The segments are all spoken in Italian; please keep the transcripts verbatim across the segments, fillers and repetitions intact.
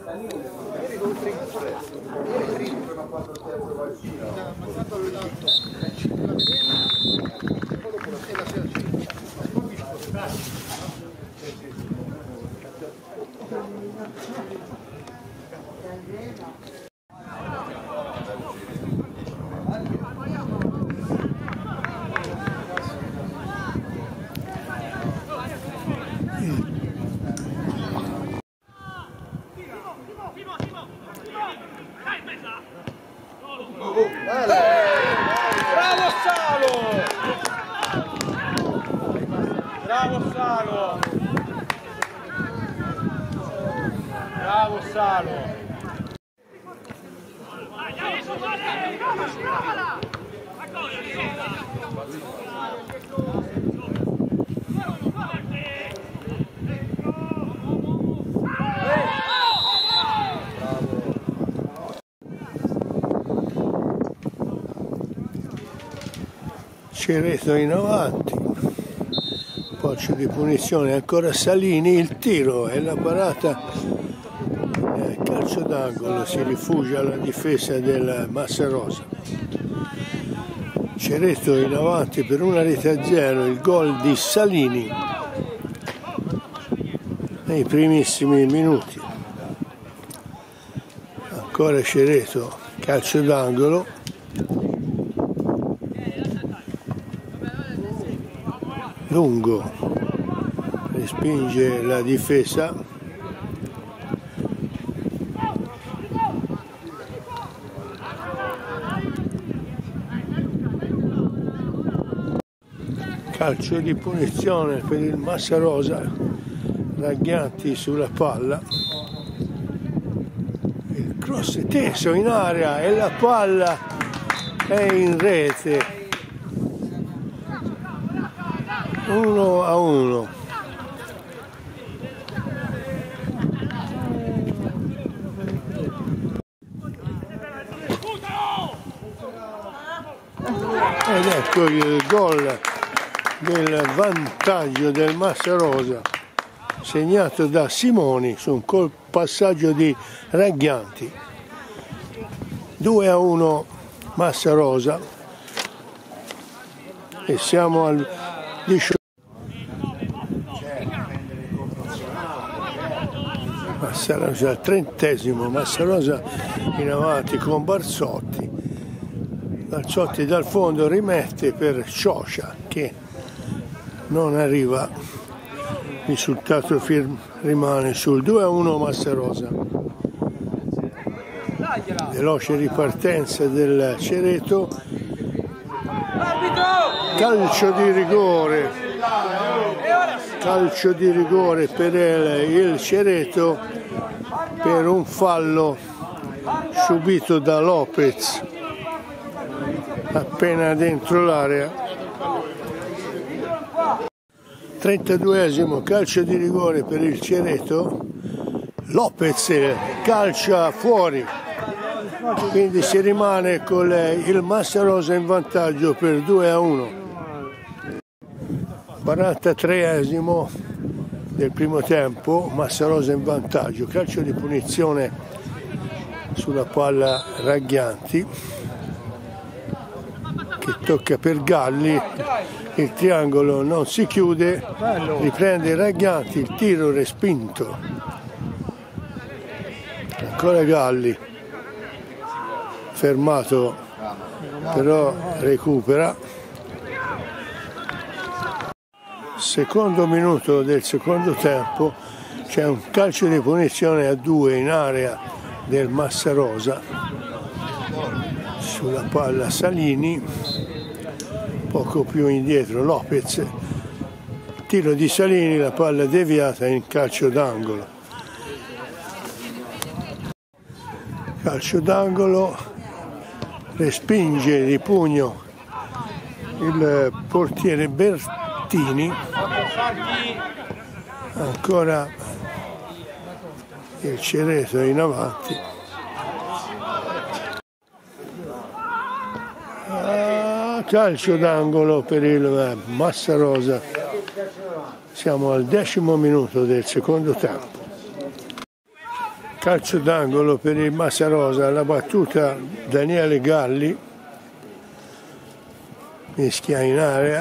Bravo Salo! Bravo Salo! Bravo Salo! Cereto in avanti, calcio di punizione, ancora Salini, il tiro e la parata, eh, calcio d'angolo, si rifugia alla difesa del Massarosa. Cereto in avanti per una rete a zero, il gol di Salini nei primissimi minuti. Ancora Cereto, calcio d'angolo. Lungo respinge la difesa, calcio di punizione per il Massarosa, Ragghianti sulla palla, il cross è teso in area e la palla è in rete. Uno a uno. Ed ecco il gol del vantaggio del Massarosa, segnato da Simoni su un col passaggio di Ragghianti. due a uno Massarosa e siamo al diciotto. Massarosa al trentesimo, Massarosa in avanti con Barzotti, Barzotti dal fondo rimette per Cioscia che non arriva, il risultato rimane sul due a uno Massarosa. Veloce ripartenza del Cereto, calcio di rigore, calcio di rigore per il Cereto per un fallo subito da Lopez appena dentro l'area. trentaduesimo, calcio di rigore per il Cereto, Lopez calcia fuori, quindi si rimane con il Massarosa in vantaggio per due a uno. quarantatreesimo del primo tempo, Massarosa in vantaggio, calcio di punizione sulla palla Ragghianti che tocca per Galli, il triangolo non si chiude, riprende Ragghianti, il tiro respinto, ancora Galli, fermato però recupera. Secondo minuto del secondo tempo, c'è un calcio di punizione a due in area del Massarosa sulla palla Salini, poco più indietro Lopez, tiro di Salini, la palla deviata in calcio d'angolo. Calcio d'angolo, respinge di pugno il portiere Bertini, ancora il Cereto in avanti. Ah, calcio d'angolo per il Massarosa. Siamo al decimo minuto del secondo tempo. Calcio d'angolo per il Massarosa, la battuta Daniele Galli, mischia in area,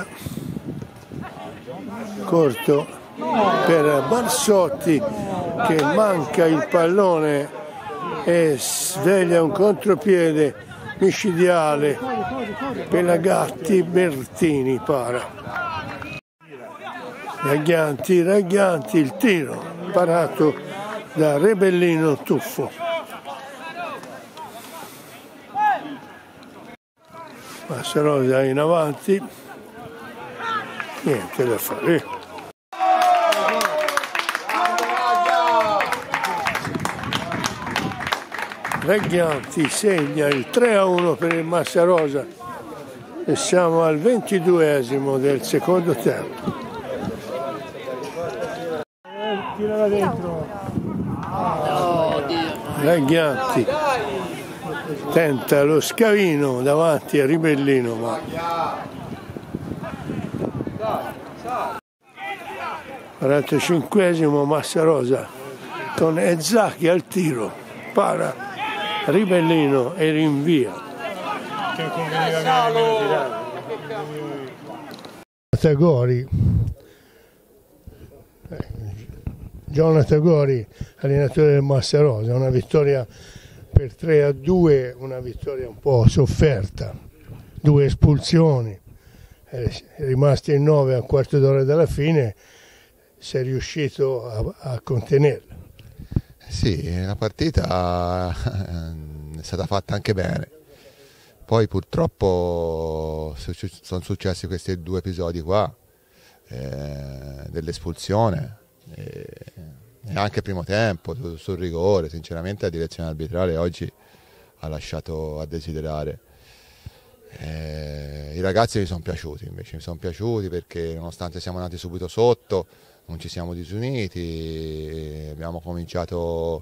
corto per Barsotti che manca il pallone e sveglia un contropiede micidiale. Pelagatti, Bertini para. Raghianti, Raghianti, il tiro parato da Rebellino Tuffo. Massarosa in avanti, niente da fare. Raghianti segna il tre a uno per il Massarosa e siamo al ventiduesimo del secondo tempo. Tirala dentro. Raghianti tenta lo scavino davanti a Ribellino, ma quarantacinquesimo Massarosa con Ezzacchi al tiro, para Ribellino e rinvia. Tagori, Jonathan Gori, allenatore del Massarosa, una vittoria per tre a due, una vittoria un po' sofferta, due espulsioni, è rimasto in nove a un quarto d'ora dalla fine, si è riuscito a, a contenerla. Sì, la partita è stata fatta anche bene, poi purtroppo sono successi questi due episodi qua, eh, dell'espulsione. E anche il primo tempo sul, sul rigore, sinceramente la direzione arbitrale oggi ha lasciato a desiderare. Eh, i ragazzi mi sono piaciuti, invece mi sono piaciuti perché nonostante siamo andati subito sotto non ci siamo disuniti, abbiamo cominciato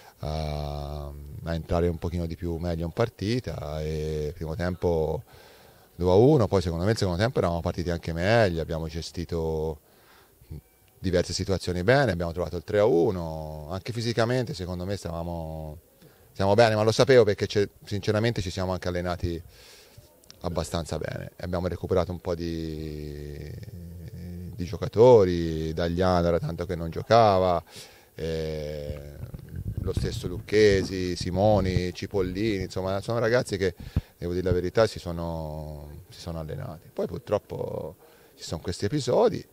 a, a entrare un pochino di più meglio in partita e il primo tempo due a uno, poi secondo me il secondo tempo eravamo partiti anche meglio, abbiamo gestito diverse situazioni bene, abbiamo trovato il tre a uno, anche fisicamente secondo me stavamo, stiamo bene, ma lo sapevo perché sinceramente ci siamo anche allenati abbastanza bene, abbiamo recuperato un po' di, di giocatori, Dagliano era tanto che non giocava, eh, lo stesso Lucchesi, Simoni, Cipollini, insomma sono ragazzi che, devo dire la verità, si sono, si sono allenati, poi purtroppo ci sono questi episodi,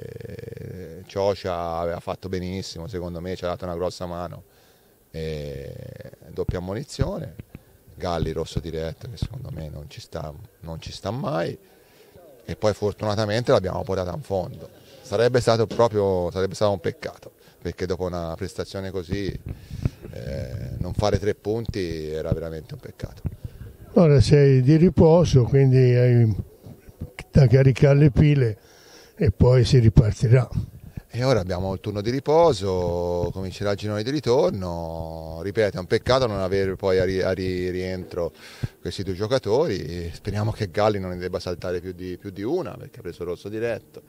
e Cioscia aveva fatto benissimo, secondo me ci ha dato una grossa mano, e doppia ammonizione, Galli rosso diretto che secondo me non ci sta, non ci sta mai, e poi fortunatamente l'abbiamo portata in fondo. Sarebbe stato proprio sarebbe stato un peccato, perché dopo una prestazione così eh, non fare tre punti era veramente un peccato. Ora sei di riposo, quindi hai da caricare le pile e poi si ripartirà. E ora abbiamo il turno di riposo, comincerà il girone di ritorno, ripeto è un peccato non avere poi a, ri, a ri, rientro questi due giocatori, speriamo che Galli non ne debba saltare più di, più di una perché ha preso il rosso diretto,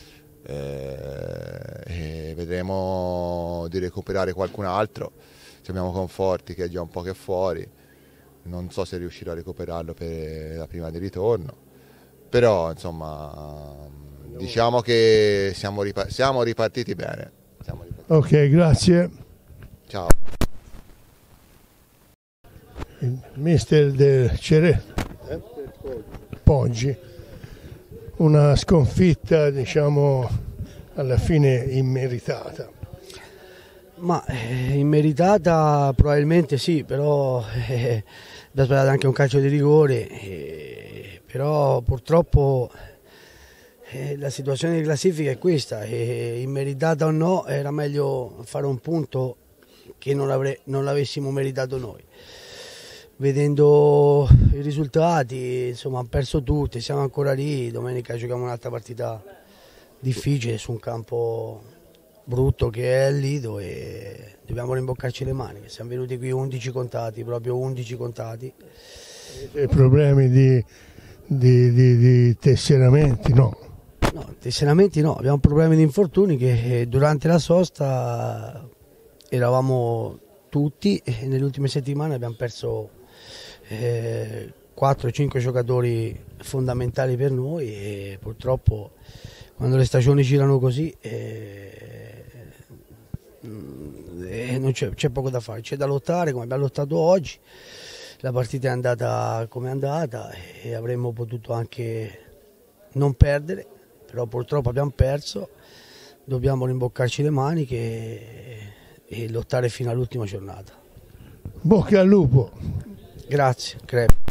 eh, e vedremo di recuperare qualcun altro, ci abbiamo Conforti che è già un po' che è fuori, non so se riuscirò a recuperarlo per la prima di ritorno. Però insomma diciamo che siamo, ripar- siamo ripartiti bene. Siamo ripartiti. Ok, grazie. Ciao. Il mister del Cere Poggi, una sconfitta diciamo alla fine immeritata. Ma eh, immeritata probabilmente sì, però eh, da sbagliare anche un calcio di rigore. Eh, Però purtroppo eh, la situazione di classifica è questa, e immeritata o no era meglio fare un punto che non, non l'avessimo meritato noi. Vedendo i risultati, insomma, hanno perso tutti, siamo ancora lì, domenica giochiamo un'altra partita difficile su un campo brutto che è il Lido e dobbiamo rimboccarci le maniche. Siamo venuti qui undici contati, proprio undici contati. Avete problemi di... Di, di, di tesseramenti no? No, tesseramenti no, abbiamo problemi di infortuni che durante la sosta eravamo tutti, e nelle ultime settimane abbiamo perso eh, quattro cinque giocatori fondamentali per noi e purtroppo quando le stagioni girano così eh, eh, non c'è, c'è poco da fare, c'è da lottare come abbiamo lottato oggi. La partita è andata come è andata e avremmo potuto anche non perdere, però purtroppo abbiamo perso, dobbiamo rimboccarci le maniche e, e lottare fino all'ultima giornata. Bocca al lupo! Grazie, crepi.